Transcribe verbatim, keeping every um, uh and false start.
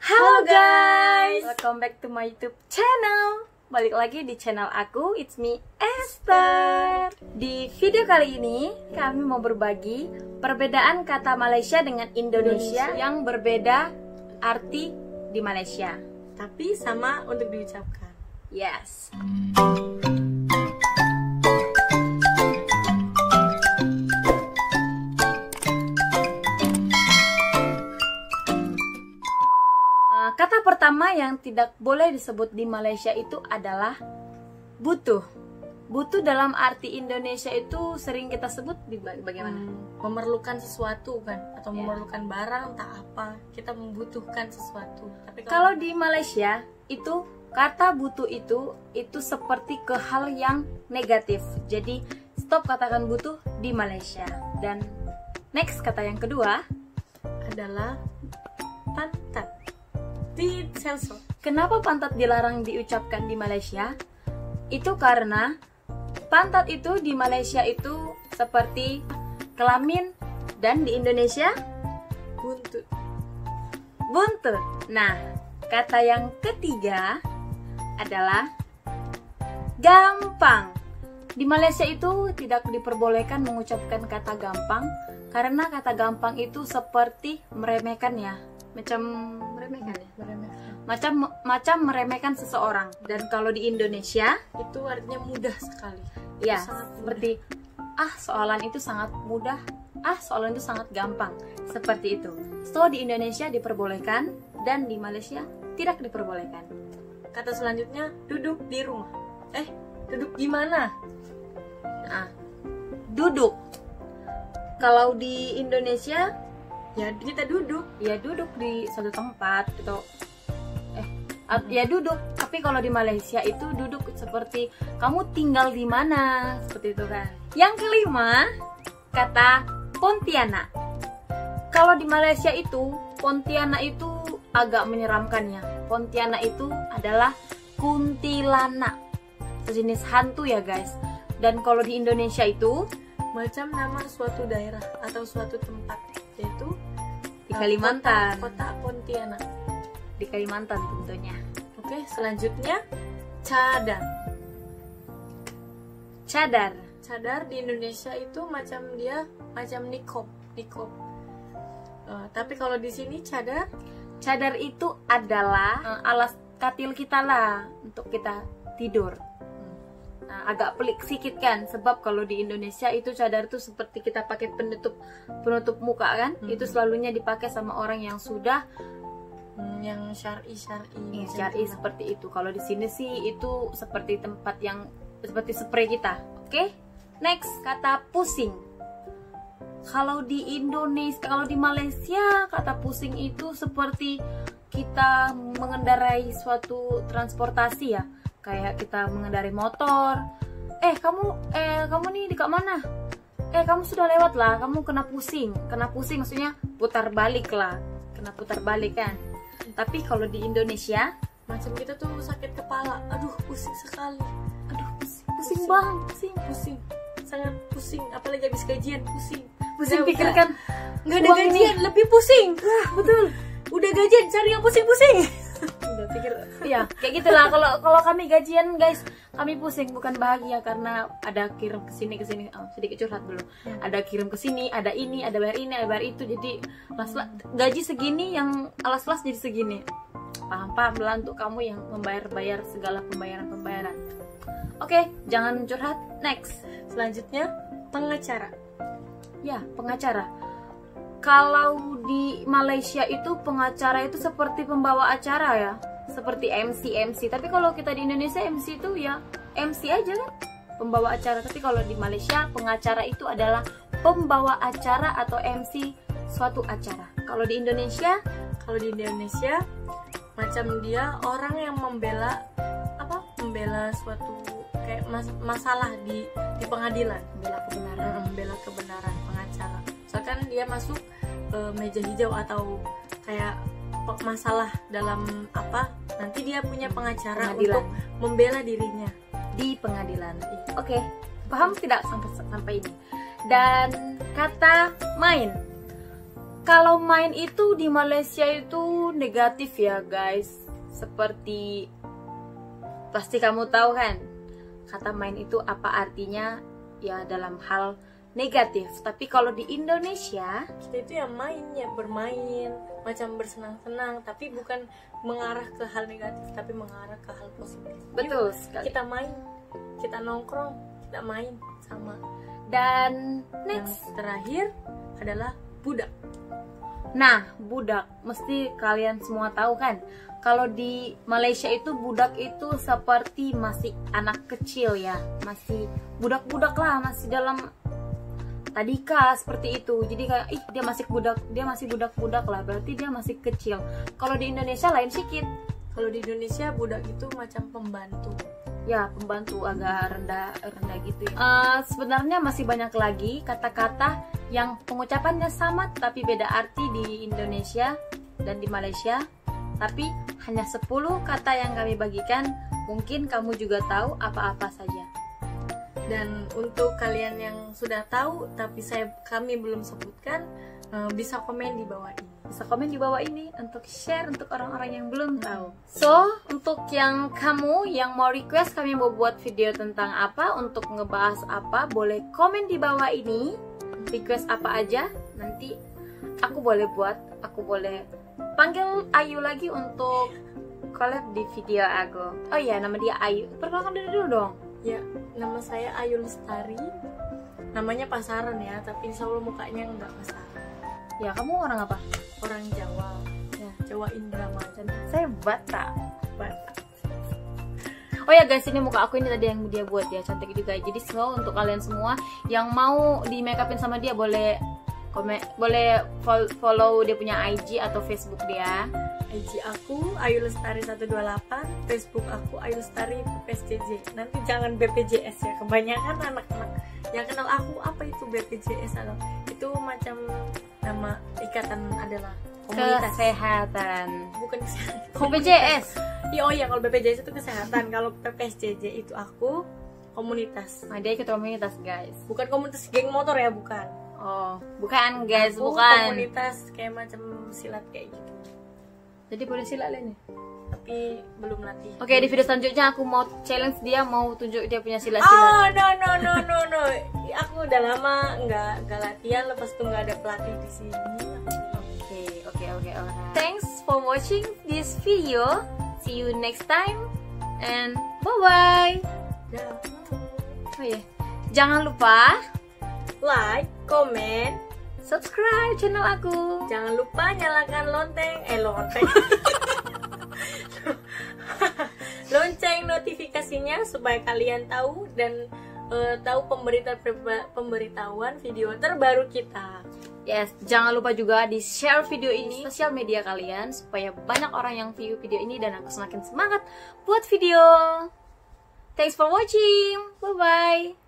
Halo guys, welcome back to my YouTube channel. Balik lagi di channel aku, it's me Esther. Di video kali ini kami mau berbagi perbedaan kata Malaysia dengan Indonesia yang berbeda arti di Malaysia, tapi sama untuk diucapkan. Yes. Kata pertama yang tidak boleh disebut di Malaysia itu adalah butuh. Butuh dalam arti Indonesia itu sering kita sebut di bagaimana? Hmm, memerlukan sesuatu kan, atau yeah. memerlukan barang tak apa, kita membutuhkan sesuatu. Tapi kalau, kalau di Malaysia itu kata butuh itu itu seperti ke hal yang negatif. Jadi stop katakan butuh di Malaysia. Dan next kata yang kedua adalah pantat. Di sensor. Kenapa pantat dilarang diucapkan di Malaysia? Itu karena pantat itu di Malaysia itu seperti kelamin, dan di Indonesia buntut. Buntut. Nah, kata yang ketiga adalah gampang. Di Malaysia itu tidak diperbolehkan mengucapkan kata gampang karena kata gampang itu seperti meremehkan ya. Macam meremehkan ya, meremehkan. Macam macam meremehkan seseorang. Dan kalau di Indonesia itu artinya mudah sekali. Ya, seperti ah soalan itu sangat mudah, ah soalan itu sangat gampang. Seperti itu. So di Indonesia diperbolehkan dan di Malaysia tidak diperbolehkan. Kata selanjutnya duduk di rumah. Eh, duduk di mana? Nah, duduk. Kalau di Indonesia ya kita duduk, ya duduk di suatu tempat gitu. Eh, hmm. ya duduk. Tapi kalau di Malaysia itu duduk seperti kamu tinggal di mana, seperti itu kan. Yang kelima, kata Pontianak. Kalau di Malaysia itu Pontianak itu agak menyeramkan ya. Pontianak itu adalah kuntilanak, sejenis hantu ya guys. Dan kalau di Indonesia itu macam nama suatu daerah atau suatu tempat, yaitu di Kalimantan, kota, kota Pontianak, di Kalimantan tentunya. Oke, selanjutnya cadar. Cadar. Cadar di Indonesia itu macam dia macam nikob, nikob. Uh, tapi kalau di sini cadar, cadar itu adalah uh, alas katil kita lah untuk kita tidur. Nah, agak pelik sedikit kan, sebab kalau di Indonesia itu cadar itu seperti kita pakai penutup penutup muka kan, hmm. itu selalunya dipakai sama orang yang sudah hmm, yang syar'i syar'i ya, syar'i seperti itu. Kalau di sini sih itu seperti tempat yang seperti spray kita. Oke, okay? Next, kata pusing. Kalau di Indonesia, kalau di Malaysia kata pusing itu seperti kita mengendarai suatu transportasi ya. Kayak kita mengendarai motor. Eh kamu, eh kamu nih di mana? Eh kamu sudah lewat lah. Kamu kena pusing, kena pusing maksudnya putar balik lah, kena putar balik kan. Tapi kalau di Indonesia, macam kita tuh sakit kepala. Aduh pusing sekali. Aduh pusing, pusing bang, pusing, pusing, sangat pusing. Apalagi habis gajian pusing. Pusing pikirkan nggak ada gajian, ini lebih pusing. Wah betul. Udah gajian cari yang pusing-pusing. Udah pikir ya kayak gitulah. Kalau kalau kami gajian guys, kami pusing bukan bahagia karena ada kirim ke sini ke sini. Oh, sedikit curhat dulu. Hmm. Ada kirim ke sini, ada ini, ada bayar ini, ada bayar itu. Jadi las-las gaji segini yang alas-las jadi segini. Paham-paham lah untuk kamu yang membayar-bayar segala pembayaran-pembayaran. Oke, jangan curhat. Next. Selanjutnya pengacara. Ya, pengacara. Kalau di Malaysia itu pengacara itu seperti pembawa acara ya, seperti M C M C. Tapi kalau kita di Indonesia M C itu ya M C aja kan, pembawa acara. Tapi kalau di Malaysia pengacara itu adalah pembawa acara atau M C suatu acara. Kalau di Indonesia, kalau di Indonesia macam dia orang yang membela apa? Membela suatu kayak mas masalah di di pengadilan, membela kebenaran, membela kebenaran, pengacara. Misalkan dia masuk ke meja hijau atau kayak masalah dalam apa, nanti dia punya pengacara pengadilan. Untuk membela dirinya di pengadilan. Oke, okay. Paham tidak sampai sampai ini? Dan kata main. Kalau main itu di Malaysia itu negatif ya guys. Seperti pasti kamu tahu kan, kata main itu apa artinya ya dalam hal negatif. Tapi kalau di Indonesia, kita itu ya main, ya bermain, macam bersenang-senang, tapi bukan mengarah ke hal negatif, tapi mengarah ke hal positif. betul Yuk, sekali. kita main, kita nongkrong, kita main sama. Dan Yang next, terakhir adalah budak. nah budak, mesti kalian semua tahu kan, kalau di Malaysia itu budak itu seperti masih anak kecil ya, masih budak-budak lah, masih dalam tadika seperti itu. Jadi kayak ih dia masih budak, dia masih budak-budak lah, berarti dia masih kecil. Kalau di Indonesia lain sedikit. Kalau di Indonesia budak itu macam pembantu. Ya, pembantu agak rendah rendah gitu ya. Eh, sebenarnya masih banyak lagi kata-kata yang pengucapannya sama tapi beda arti di Indonesia dan di Malaysia. Tapi hanya sepuluh kata yang kami bagikan. Mungkin kamu juga tahu apa-apa saja. Dan untuk kalian yang sudah tahu tapi saya kami belum sebutkan, eh, bisa komen di bawah ini. Bisa komen di bawah ini untuk share untuk orang-orang yang belum tahu. So, untuk yang kamu yang mau request kami mau buat video tentang apa, untuk ngebahas apa, boleh komen di bawah ini. Request apa aja, nanti aku boleh buat, aku boleh panggil Ayu lagi untuk collab di video aku. Oh iya, nama dia Ayu. Perkenalkan diri dulu dong. Ya, nama saya Ayu Lestari. Namanya pasaran ya, tapi insya Allah mukanya enggak pasaran. Ya, kamu orang apa? Orang Jawa, ya, Jawa Indramayu. Saya Batak. Batak. Oh ya guys, ini muka aku ini tadi yang dia buat ya, cantik juga. Jadi so untuk kalian semua yang mau di make upin sama dia boleh komen, boleh follow dia punya I G atau Facebook dia. I G aku Ayu Lestari seratus dua puluh delapan, Facebook aku Ayu Lestari B P S J J. Nanti jangan B P J S ya, kebanyakan anak-anak yang kenal aku apa itu B P J S atau itu macam nama ikatan adalah komunitas Kesehatan. bukan kesehatan. B P J S. Iya, oh iya, kalau B P J S itu kesehatan, kalau B P S J J itu aku komunitas. Nah, dia ikut komunitas guys. Bukan komunitas geng motor ya, bukan. Oh, bukan guys, Aku bukan. komunitas kayak macam silat kayak gitu. Jadi boleh silat lain ya? Tapi belum latih. Oke, di video selanjutnya aku mau challenge dia, mau tunjuk dia punya silat-silat. Oh no no no no no, aku udah lama nggak nggak latihan, lepas itu nggak ada pelatih di sini. Oke, oke, oke, alright. Thanks for watching this video. See you next time and bye bye. Dah. Oh ya, jangan lupa Like, comment, subscribe channel aku. jangan lupa nyalakan lonceng, eh lonceng, lonceng notifikasinya supaya kalian tahu dan uh, tahu pemberita pemberitahuan video terbaru kita. Yes, jangan lupa juga di share video ini sosial media kalian supaya banyak orang yang view video ini dan aku semakin semangat buat video. Thanks for watching. Bye bye.